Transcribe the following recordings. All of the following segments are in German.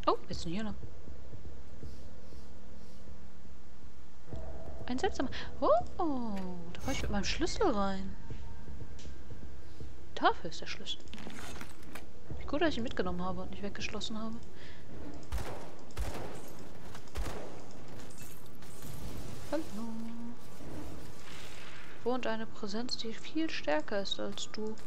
Oh, jetzt sind hier noch. Ein seltsamer... Oh, da war ich mit meinem Schlüssel rein. Dafür ist der Schlüssel. Wie gut, dass ich ihn mitgenommen habe und nicht weggeschlossen habe. Hallo. Wohnt eine Präsenz, die viel stärker ist als du.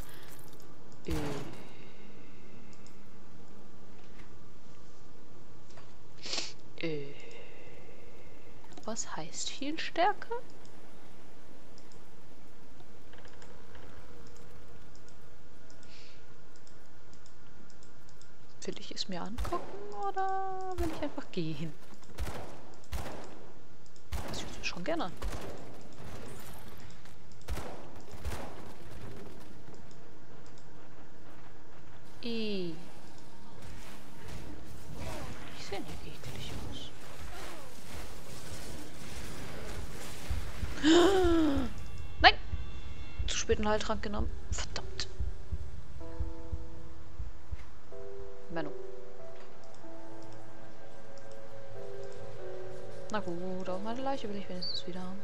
Was heißt viel stärker? Will ich es mir angucken oder will ich einfach gehen? Das würde ich mir schon gerne angucken. Die sehen hier eklig aus. Nein! Zu spät einen Heiltrank genommen. Verdammt. Menno. Na gut, aber meine Leiche will ich wenigstens wieder haben.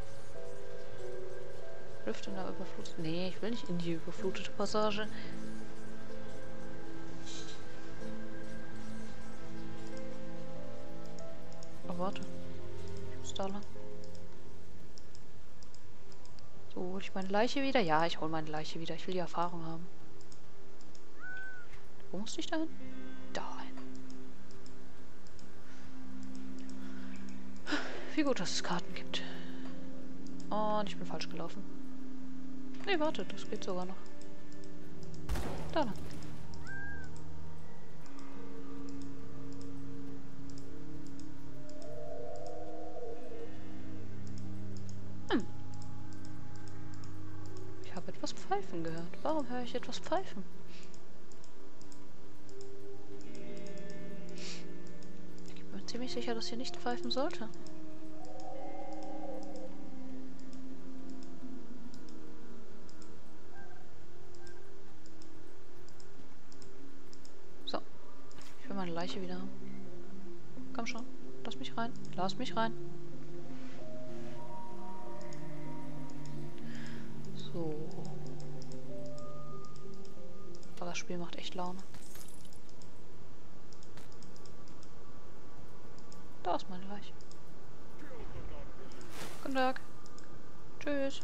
Lüfte in der überfluteten... Nee, ich will nicht in die überflutete Passage. Oh, warte. Ich muss da lang. So, hol ich meine Leiche wieder? Ja, ich hole meine Leiche wieder. Ich will die Erfahrung haben. Wo musste ich da hin? Da hin. Wie gut, dass es Karten gibt. Und ich bin falsch gelaufen. Nee, warte, das geht sogar noch. Da lang. Ich habe etwas Pfeifen gehört. Warum höre ich etwas Pfeifen? Ich bin mir ziemlich sicher, dass hier nicht pfeifen sollte. So. Ich will meine Leiche wieder haben. Komm schon. Lass mich rein. Lass mich rein. So. Aber das Spiel macht echt Laune. Da ist meine Leiche. Guten Tag. Tschüss.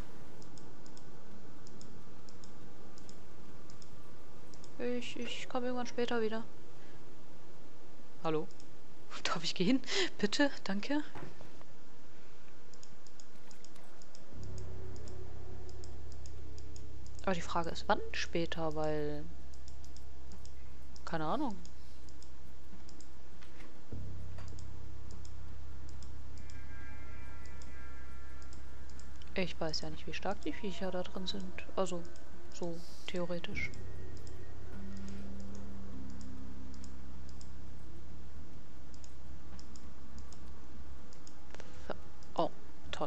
Ich komme irgendwann später wieder. Hallo? Darf ich gehen? Bitte? Danke. Aber die Frage ist, wann später, weil... Keine Ahnung. Ich weiß ja nicht, wie stark die Viecher da drin sind. Also, so theoretisch. Oh, toll.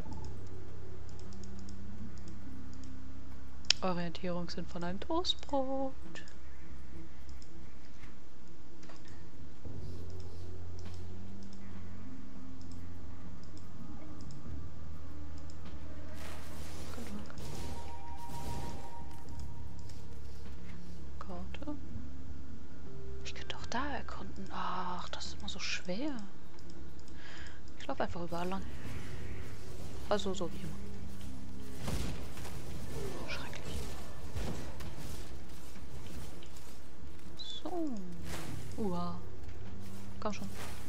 Orientierung sind von einem Toastbrot. Karte. Ich könnte auch da erkunden. Ach, das ist immer so schwer. Ich laufe einfach überall lang. Also so wie immer. Schrecklich. So. Uah. Komm schon.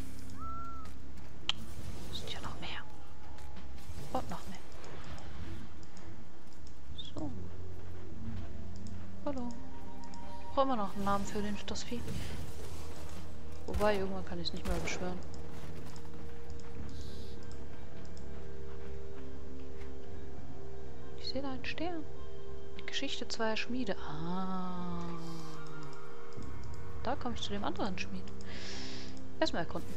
Es sind ja noch mehr. Und noch mehr. So. Hallo. Brauchen wir noch einen Namen für das Vieh? Wobei, irgendwann kann ich es nicht mehr beschwören. Ich sehe da einen Stern. Geschichte zweier Schmiede. Ah. Da komme ich zu dem anderen Schmied. Erstmal erkunden.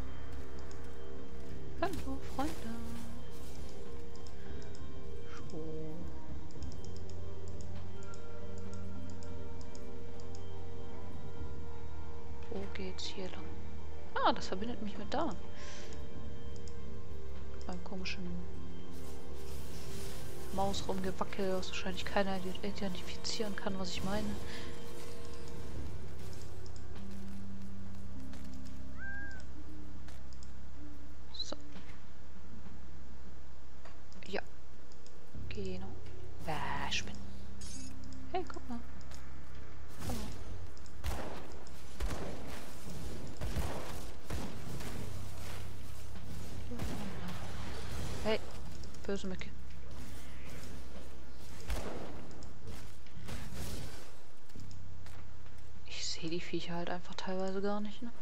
Hallo, Freunde. So. Ah, das verbindet mich mit da. Beim komischen Maus rumgewackel, was wahrscheinlich keiner identifizieren kann, was ich meine. So. Ja. Genau. Spinnen. Hey, guck mal. Komm mal. Hey, böse Mücke. Ich sehe die Viecher halt einfach teilweise gar nicht, ne?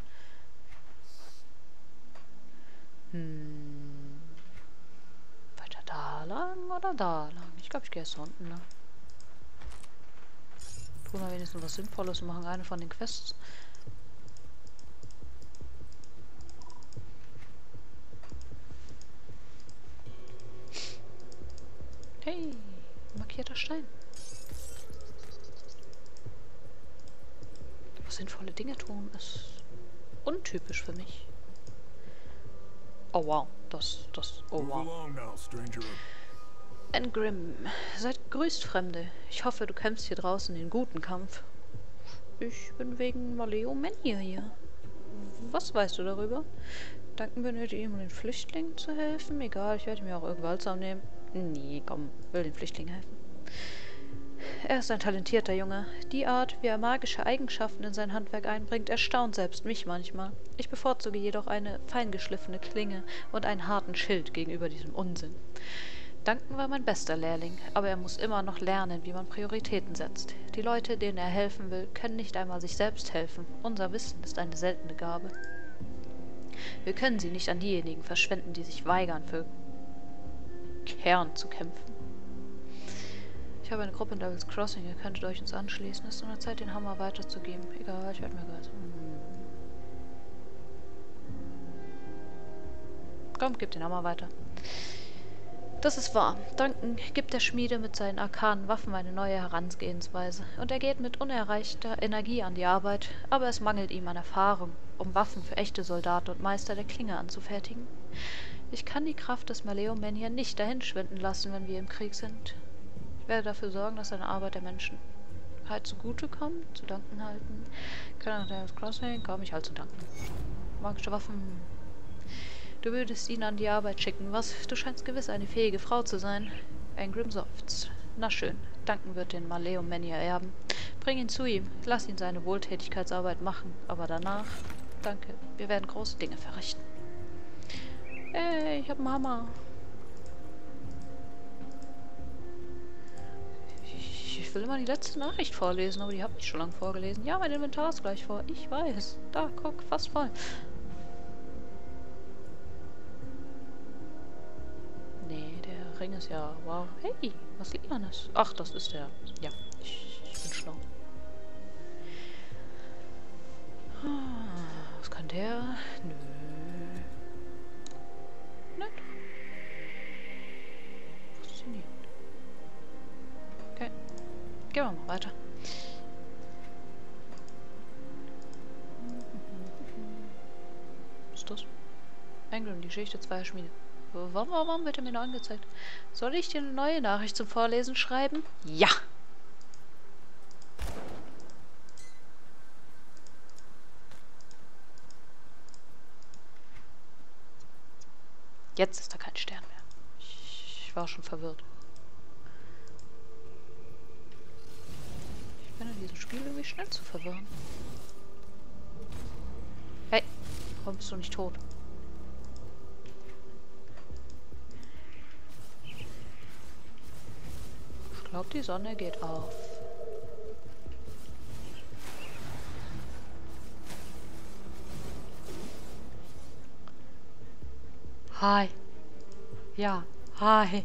Weiter da lang oder da lang? Ich glaube, ich gehe erst da unten lang. Tun wir wenigstens was Sinnvolles und machen eine von den Quests. Hey, markierter Stein. Was sinnvolle Dinge tun ist untypisch für mich. Oh wow, oh wow. Engrim, seid gegrüßt, Fremde. Ich hoffe, du kämpfst hier draußen den guten Kampf. Ich bin wegen Maleo Menhir hier. Was weißt du darüber? Duncan benötigt ihm, um den Flüchtlingen zu helfen. Egal, ich werde mir auch irgendwas nehmen. Nee, komm, will den Flüchtlingen helfen. Er ist ein talentierter Junge. Die Art, wie er magische Eigenschaften in sein Handwerk einbringt, erstaunt selbst mich manchmal. Ich bevorzuge jedoch eine feingeschliffene Klinge und einen harten Schild gegenüber diesem Unsinn. Duncan war mein bester Lehrling, aber er muss immer noch lernen, wie man Prioritäten setzt. Die Leute, denen er helfen will, können nicht einmal sich selbst helfen. Unser Wissen ist eine seltene Gabe. Wir können sie nicht an diejenigen verschwenden, die sich weigern, für Kern zu kämpfen. Ich habe eine Gruppe in Devil's Crossing, ihr könntet euch uns anschließen. Es ist nur Zeit, den Hammer weiterzugeben. Egal, ich werde mir gehört. Komm, gib den Hammer weiter. Das ist wahr. Duncan gibt der Schmiede mit seinen arkanen Waffen eine neue Herangehensweise. Und er geht mit unerreichter Energie an die Arbeit, aber es mangelt ihm an Erfahrung, um Waffen für echte Soldaten und Meister der Klinge anzufertigen. Ich kann die Kraft des Maleo Menhir nicht dahinschwinden lassen, wenn wir im Krieg sind. Ich werde dafür sorgen, dass seine Arbeit der Menschen halt zugutekommt, zu danken halten. Kann er das Crossing? Komm, ich halt zu danken. Magische Waffen. Du würdest ihn an die Arbeit schicken, was? Du scheinst gewiss eine fähige Frau zu sein. Engrim seufzt. Na schön, Duncan wird den Maleo Menhir erben. Bring ihn zu ihm, lass ihn seine Wohltätigkeitsarbeit machen, aber danach, danke, wir werden große Dinge verrichten. Ey, ich hab einen Hammer. Ich will immer die letzte Nachricht vorlesen, aber die habe ich schon lange vorgelesen. Ja, mein Inventar ist gleich vor. Ich weiß. Da, guck, fast voll. Nee, der Ring ist ja... Wow. Hey, was liegt an das? Ach, das ist der... Ja, ich bin schlau. Was kann der? Nö. Nett. Faszinierend. Okay. Gehen wir mal weiter. Was ist das? Engrim, die Geschichte zweier Schmiede. Warum wird er mir noch angezeigt? Soll ich dir eine neue Nachricht zum Vorlesen schreiben? Ja! Jetzt ist da kein Stern mehr. Ich war schon verwirrt. Ich bin in diesem Spiel irgendwie schnell zu verwirren. Hey, warum bist du nicht tot? Ich glaube, die Sonne geht auf. Hi. Ja, hi.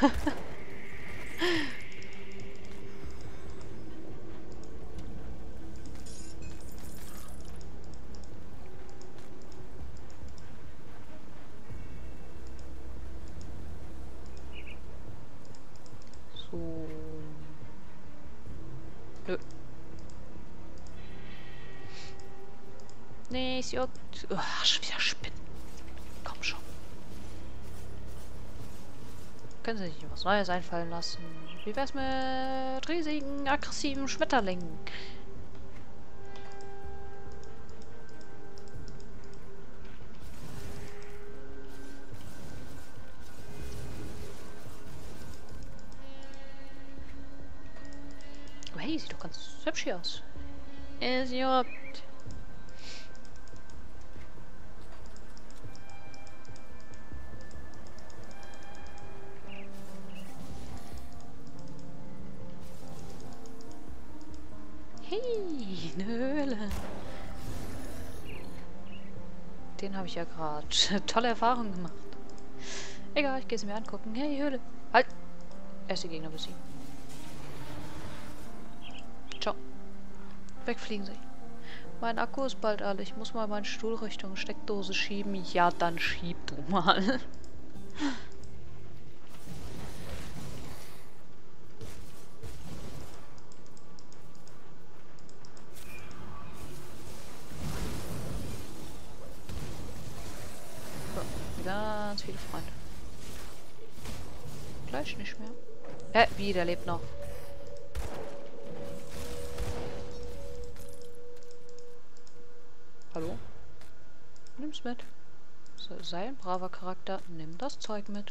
So. Nö. Nee, es juckt. Ach, schon wieder Spinnen. Komm schon. Können Sie sich was Neues einfallen lassen? Wie wär's mit riesigen, aggressiven Schmetterlingen? Oh, hey, sieht doch ganz hübsch hier aus. Es juckt. Hey, eine Höhle. Den habe ich ja gerade tolle Erfahrungen gemacht. Egal, ich gehe es mir angucken. Hey, Höhle. Halt! Erst die Gegner besiegen. Ciao. Wegfliegen sie. Mein Akku ist bald alle. Ich muss mal meinen Stuhl Richtung Steckdose schieben. Ja, dann schieb du mal. So, ganz viele Freunde. Gleich nicht mehr. Wie, der lebt noch. Hallo? Nimm's mit. So, sei ein braver Charakter. Nimm das Zeug mit.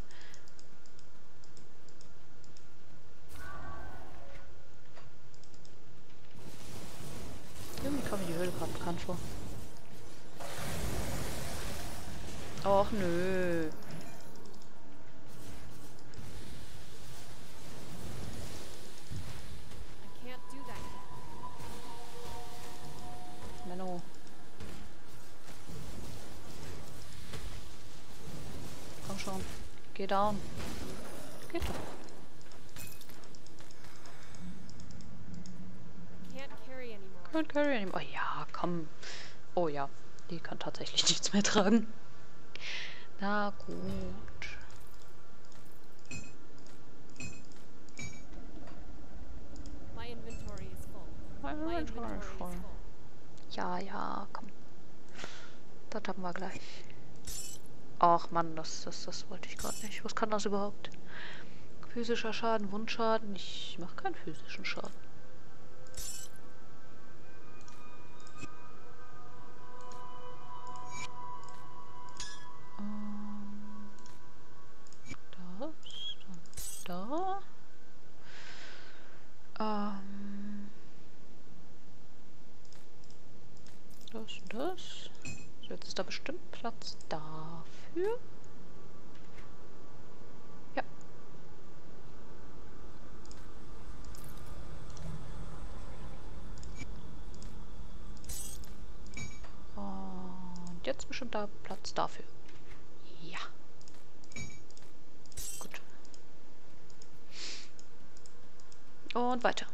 Irgendwie kommt mir die Höhle gerade bekannt vor. Och nö. Menno. Komm schon. Geh down. Geht doch. Can't carry anymore. Oh ja, komm. Oh ja, die kann tatsächlich nichts mehr tragen. Na gut. My inventory is full. Ja, ja, komm. Das haben wir gleich. Ach Mann, das wollte ich gerade nicht. Was kann das überhaupt? Physischer Schaden, Wundschaden. Ich mache keinen physischen Schaden. Das und da. Das und das. So, jetzt ist da bestimmt Platz dafür. Ja. Und jetzt bestimmt da Platz dafür. Ja. Gut. Und weiter.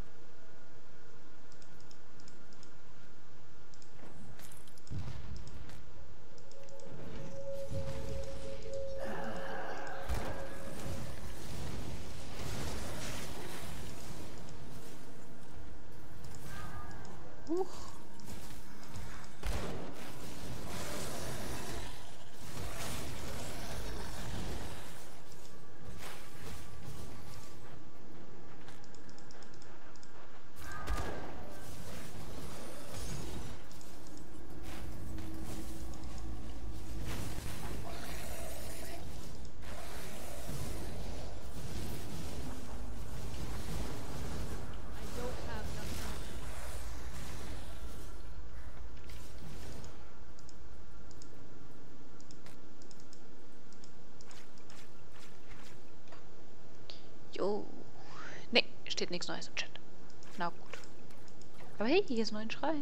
Jo. Ne, steht nichts Neues im Chat. Na gut. Aber hey, hier ist noch ein Schrein.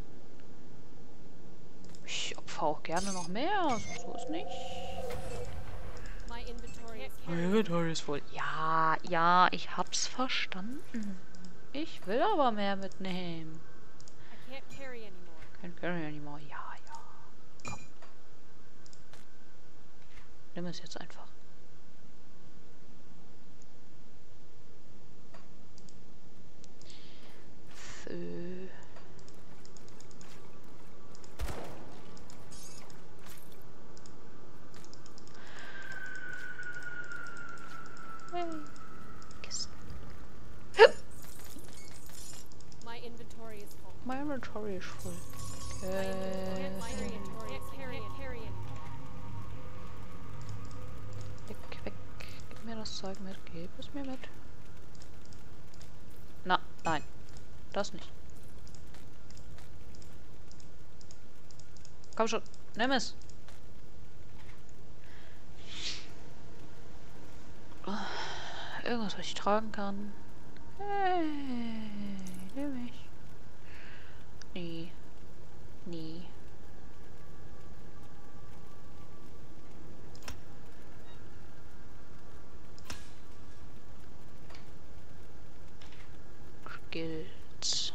Ich opfer auch gerne noch mehr. Also, so ist nicht. My Inventory ist voll. Ja, ja, ich hab's verstanden. Ich will aber mehr mitnehmen. can't carry anymore. Can't carry anymore. Ja, ja. Komm. Nimm es jetzt einfach. So. Inventory ist voll. Can't carry anymore. Weg. Gib mir das Zeug mit. Gib es mir mit. Na, nein. Das nicht. Komm schon. Nimm es. Irgendwas, was ich tragen kann. Hey, nimm ich. Nie. Nie. Skills.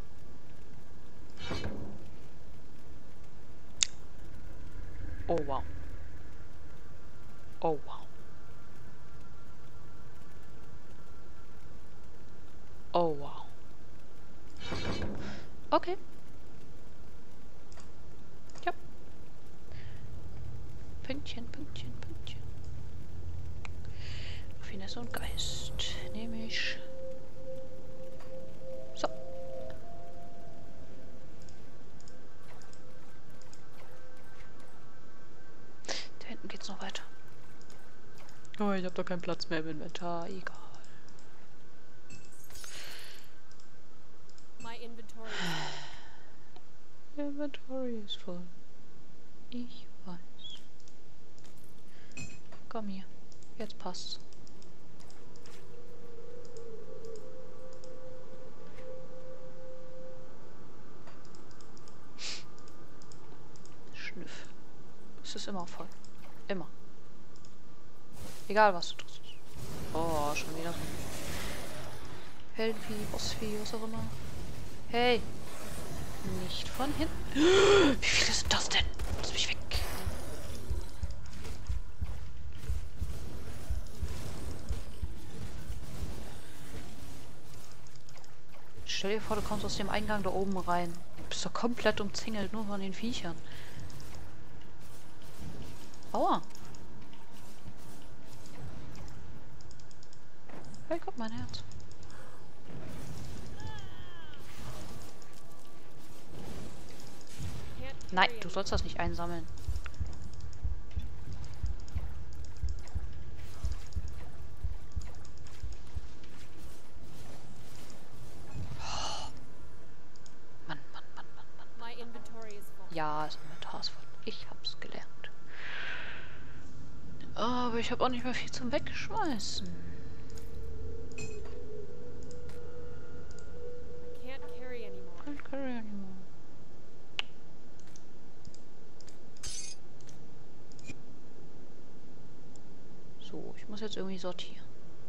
Oh wow. Oh wow. Oh wow. Okay. Ja. Pünktchen. Finesse und Geist. Nehme ich. So. Da hinten geht's noch weiter. Oh, ich habe doch keinen Platz mehr im Inventar. Egal. My inventory is full. Inventory ist voll. Ich weiß. Komm hier. Jetzt passt's. Schnüff. Es ist immer voll. Immer. Egal was du tust. Oh, schon wieder. Heldenvieh, Bossvieh, was auch immer. Hey! Nicht von hinten. Wie viele sind das denn? Lass mich weg. Stell dir vor, du kommst aus dem Eingang da oben rein. Du bist doch komplett umzingelt, nur von den Viechern. Aua. Hey, guck, mein Herz. Nein, du sollst das nicht einsammeln. Mann. My inventory is full. Ja, das Inventar ist voll. Ich hab's gelernt. Aber ich habe auch nicht mehr viel zum Wegschmeißen. Can't carry anymore. Can't carry anymore. So, ich muss jetzt irgendwie sortieren.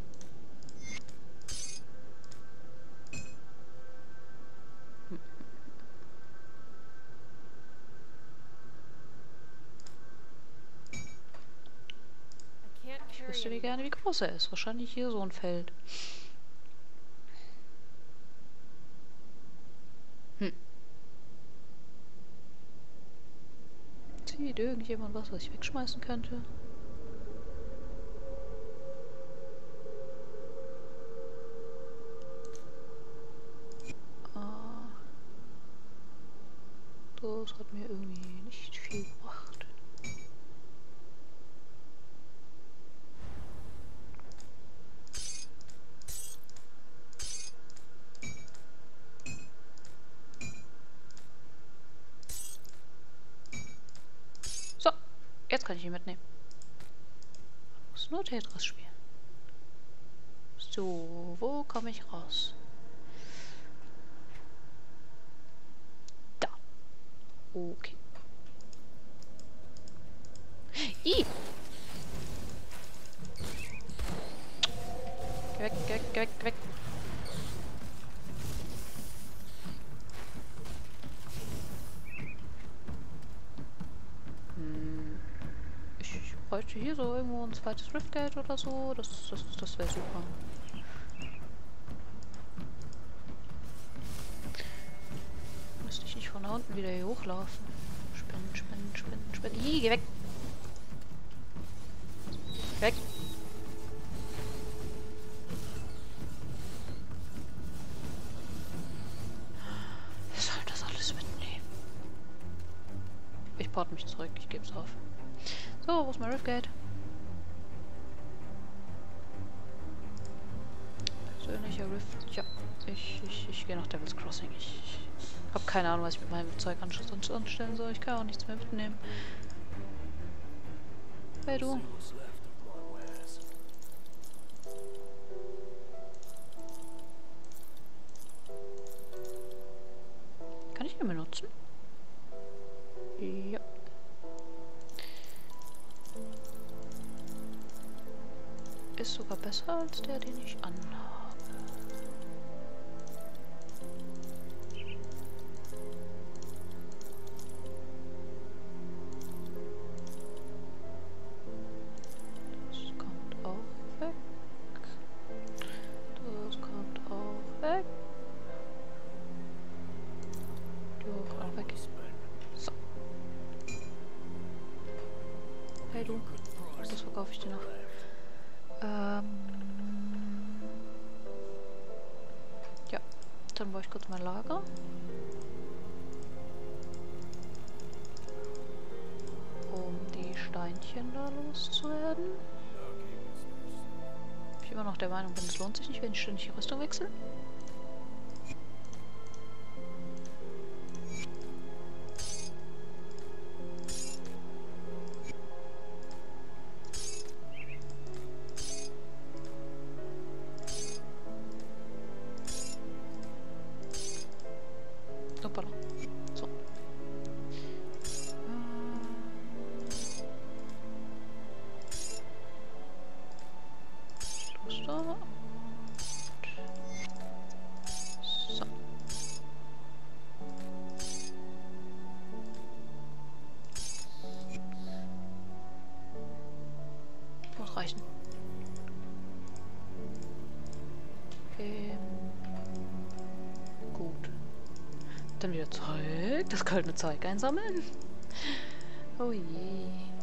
Ich wüsste wie gerne, wie groß er ist. Wahrscheinlich hier so ein Feld. Sieht irgendjemand was ich wegschmeißen könnte? Das hat mir irgendwie nicht viel gebracht. So, jetzt kann ich ihn mitnehmen. Ich muss nur Tetris spielen. So, wo komme ich raus? Da. Okay. Ih! Geh weg. Ich bräuchte hier so irgendwo ein zweites Riftgate oder so. Das wäre super. Müsste ich nicht von da unten wieder hier hochlaufen. Spinnen. Ih, geh weg. Weg. Was soll das alles Port mich zurück. Ich gebe es auf. So, wo ist mein Riftgate? Persönlicher Rift. Ja, ich gehe nach Devil's Crossing. Ich habe keine Ahnung, was ich mit meinem Zeug anstellen soll. Ich kann auch nichts mehr mitnehmen. Hey du. Kann ich den benutzen? Ja. Ist sogar besser als der, den ich anhabe. Das kommt auch weg. Das kommt auch weg. Du kommt auch weg. So. Hey du. Das verkaufe ich dir noch. Ja, dann brauche ich kurz mein Lager. Um die Steinchen da loszuwerden. Ich immer noch der Meinung bin, es lohnt sich nicht, wenn ich ständig die Rüstung wechsle. Hoppala. So. Los da. So. Muss reichen. Gut. Dann wieder zurück. Das goldene Zeug einsammeln. Oh je.